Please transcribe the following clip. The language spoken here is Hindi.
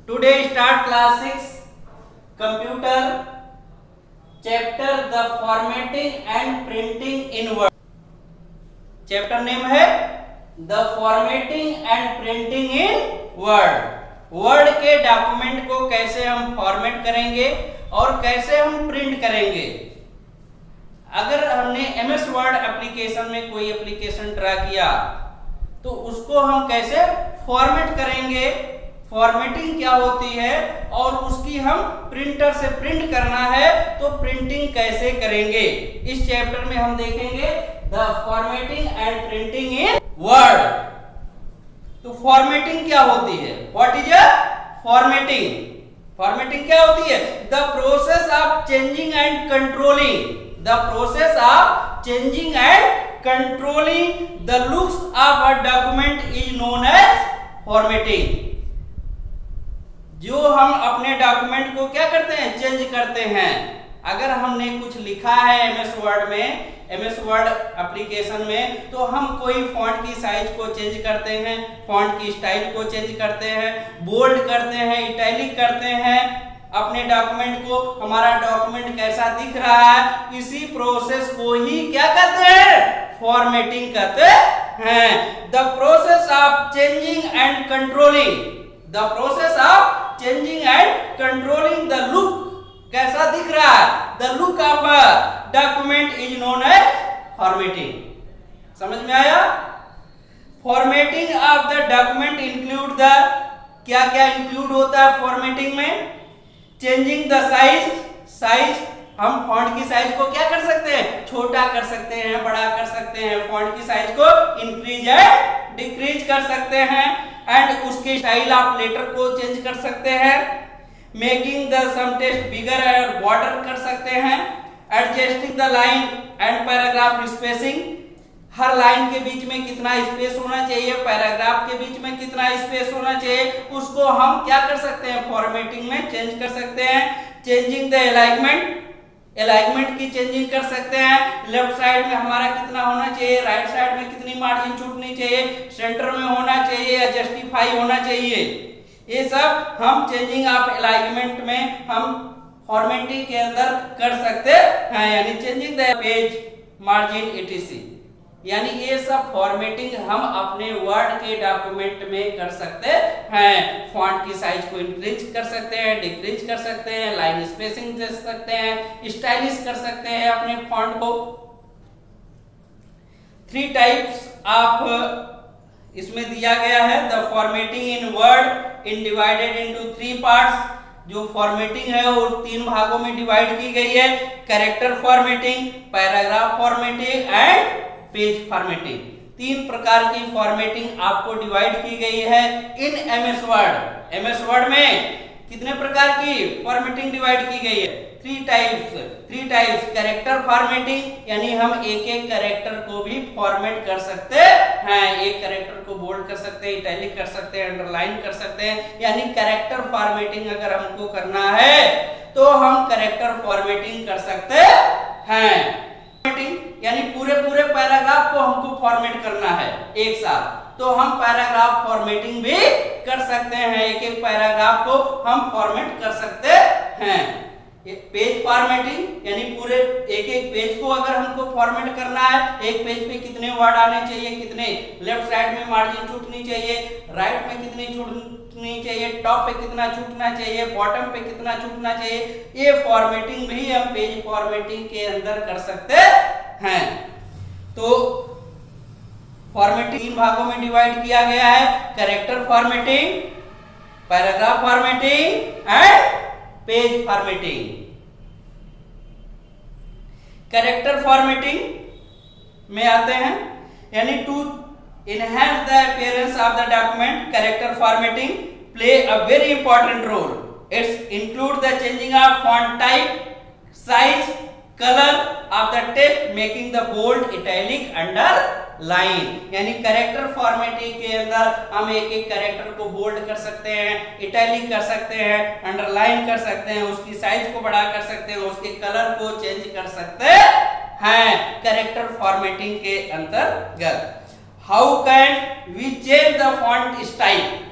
Today start class 6 computer chapter the formatting and printing in Word. Chapter name है the formatting and printing in Word. Word के डॉक्यूमेंट को कैसे हम फॉर्मेट करेंगे और कैसे हम प्रिंट करेंगे। अगर हमने एमएस वर्ड एप्लीकेशन में कोई एप्लीकेशन ड्रा किया तो उसको हम कैसे फॉर्मेट करेंगे, फॉर्मेटिंग क्या होती है और उसकी हम प्रिंटर से प्रिंट करना है तो प्रिंटिंग कैसे करेंगे, इस चैप्टर में हम देखेंगे the formatting and printing in Word. तो फॉर्मेटिंग क्या होती है, what is a formatting? Formatting क्या होती है? The process of changing and controlling, the process of changing and controlling the looks of a document is known as formatting. जो हम अपने डॉक्यूमेंट को क्या करते हैं, चेंज करते हैं। अगर हमने कुछ लिखा है एमएस वर्ड में, एमएस वर्ड एप्लीकेशन में, तो हम कोई फॉन्ट की साइज को चेंज करते हैं, फॉन्ट की स्टाइल को चेंज करते हैं, बोल्ड करते हैं, इटैलिक करते हैं अपने डॉक्यूमेंट को। हमारा डॉक्यूमेंट कैसा दिख रहा है, इसी प्रोसेस को ही क्या कहते हैं, फॉर्मेटिंग कहते हैं। The process of changing and controlling, the process of changing and controlling the look, कैसा दिख रहा है, the look of a document is known as formatting. समझ में आया? Formatting of the document include the, क्या क्या इंक्लूड होता है फॉर्मेटिंग में? चेंजिंग द साइज, साइज हम फॉन्ट की साइज को क्या कर सकते हैं, छोटा कर सकते हैं, बड़ा कर सकते हैं, फॉन्ट की साइज को इंक्रीज एंड डिक्रीज कर सकते हैं, एंड उसके स्टाइल ऑफ लेटर को चेंज कर सकते हैं, making the some text bigger और बॉर्डर कर सकते हैं, adjusting the line and paragraph spacing, हर लाइन के बीच में कितना स्पेस होना चाहिए, पैराग्राफ के बीच में कितना स्पेस होना चाहिए, उसको हम क्या कर सकते हैं, फॉर्मेटिंग में चेंज कर सकते हैं। चेंजिंग द अलाइनमेंट, अलाइनमेंट की चेंजिंग कर सकते हैं, लेफ्ट साइड में हमारा कितना होना चाहिए, राइट साइड में कितनी मार्जिन छूटनी चाहिए, सेंटर में होना चाहिए या जस्टिफाई होना चाहिए, ये सब हम चेंजिंग ऑफ अलाइनमेंट में हम फॉर्मेटिंग के अंदर कर सकते हैं, यानी changing the page margin etc, यानी ये सब फॉर्मेटिंग हम अपने वर्ड के डॉक्यूमेंट में कर सकते हैं। फॉन्ट की साइज को इंक्रीज कर सकते हैं, डिक्रीज कर सकते हैं, लाइन स्पेसिंग दे सकते हैं, स्टाइलिश कर सकते हैं अपने फॉन्ट को। 3 टाइप्स ऑफ इसमें दिया गया है, the formatting in Word in divided into 3 parts. जो फॉर्मेटिंग है वो 3 भागों में डिवाइड की गई है, character formatting, paragraph formatting and page formatting. 3 प्रकार की फॉर्मेटिंग आपको डिवाइड की गई है in MS Word. MS Word में कितने प्रकार की फॉर्मेटिंग डिवाइड की गई है, 3 टाइप्स। कैरेक्टर फॉर्मेटिंग, यानी हम एक एक कैरेक्टर को भी फॉर्मेट कर सकते हैं, एक कैरेक्टर को बोल्ड कर सकते हैं, इटैलिक कर सकते हैं, अंडरलाइन कर सकते हैं, यानी कैरेक्टर फॉर्मेटिंग अगर हमको करना है तो हम कैरेक्टर फॉर्मेटिंग कर सकते हैं। यानी पूरे पैराग्राफ को हमको फॉर्मेट करना है एक साथ, तो हम पैराग्राफ फॉर्मेटिंग भी कर सकते हैं, एक एक पैराग्राफ को हम फॉर्मेट कर सकते हैं। पेज फॉर्मेटिंग, यानी पूरे एक एक पेज को अगर हमको फॉर्मेट करना है, एक पेज पे कितने वर्ड आने चाहिए, कितने लेफ्ट साइड में मार्जिन छूटनी चाहिए, राइट में कितनी छूटनी चाहिए, टॉप पे कितना छूटना चाहिए, बॉटम पे कितना छूटना चाहिए, ये फॉर्मेटिंग भी हम पेज फॉर्मेटिंग के अंदर कर सकते हैं। तो फॉर्मेटिंग 3 भागों में डिवाइड किया गया है, character formatting, paragraph formatting and page formatting. Character formatting में आते हैं, यानी to enhance the appearance of the document, character formatting play a very important role. It includes the changing of font type, size, color of the text, making the bold, italic, underline. यानी कैरेक्टर फॉर्मेटिंग के अंदर हम एक एक कैरेक्टर को बोल्ड कर सकते हैं, इटैलिक कर सकते हैं, अंडरलाइन कर सकते हैं, उसकी साइज को बड़ा कर सकते हैं, उसके कलर को चेंज कर सकते हैं कैरेक्टर फॉर्मेटिंग के अंतर्गत। How can we change the font style?